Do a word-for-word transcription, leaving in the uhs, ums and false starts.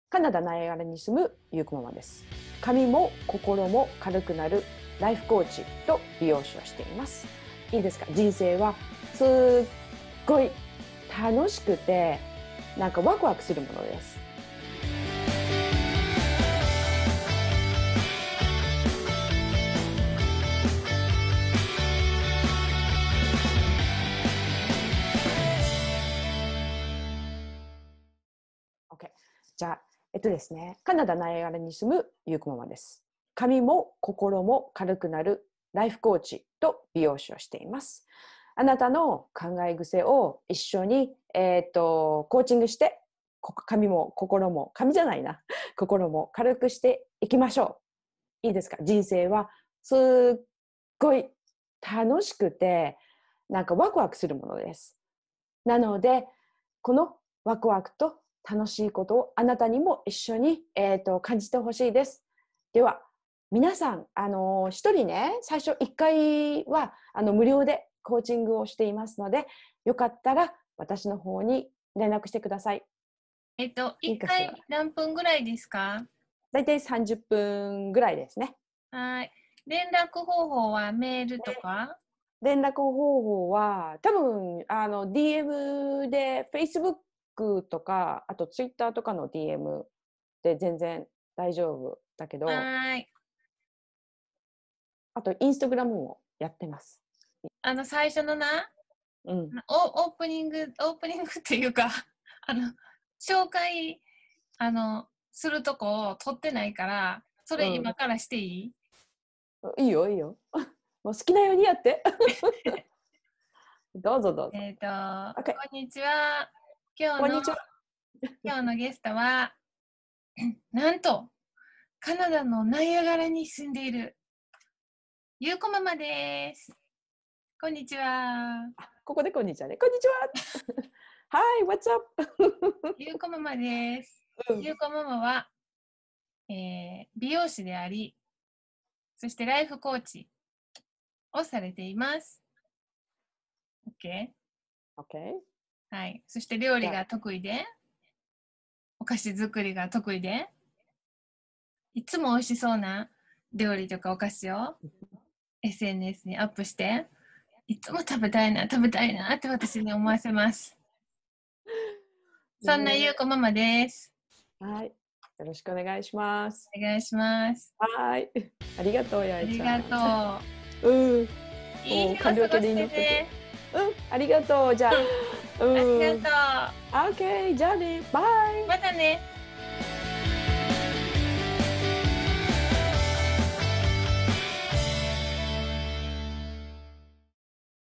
カナダナイアガラに住むゆうこママです。髪も心も軽くなるライフコーチと美容師をしています。いいですか？人生はすっごい楽しくてなんかワクワクするものです。OK。じゃあ、えっとですね、カナダナイアガラに住むゆうこママです。髪も心も軽くなるライフコーチと美容師をしています。あなたの考え癖を一緒に、えっと、コーチングして、髪も心も、髪じゃないな、心も軽くしていきましょう。いいですか？人生はすっごい楽しくて、なんかワクワクするものです。なので、このワクワクと楽しいことをあなたにも一緒に、えーと、感じてほしいです。では、皆さん、あの、一人ね、最初いっかいはあの無料でコーチングをしていますので、よかったら私の方に連絡してください。 えっと、いっかい何分ぐらいですか？ だいたいさんじゅっぷんぐらいですね。 はい。連絡方法はメールとか？ 連絡方法は多分あの ディーエム で Facebook とかあと Twitter とかの ディーエム で全然大丈夫だけど、 はい。 あと Instagram もやってます。 あの最初のな、 うん、 オープニングオープニングっていうかあの紹介あのするとこを撮ってないから、それ今からしていい？ うん、いいよいいよ。もう好きなようにやって。どうぞどうぞ。 えっと、 Okay. こんにちは。今日のこんにちは。 今日のゲストはなんとカナダのナイアガラに住んでいるゆうこママです。こんにちは。 ここでこんにちはね。こんにちは。Hi, what's up? ゆうこママです。 うん、 ゆうこママは、えー美容師であり、そしてライフコーチをされています。OK? OK。 はい。そして料理が得意で、お菓子作りが得意で、いつも美味しそうな料理とかお菓子を エスエヌエス にアップして、いつも食べたいな、食べたいなって私に思わせます。そんなゆうこママです。 はい。よろしくお願いします。 お願いします。 はい。ありがとう、やありいちゃん。 がとう。うん。 いい日を過ごしてね。 うん、ありがとう。じゃあ、 うん、 うん。 ありがとう。 オッケー、じゃあね。バイ。 またね。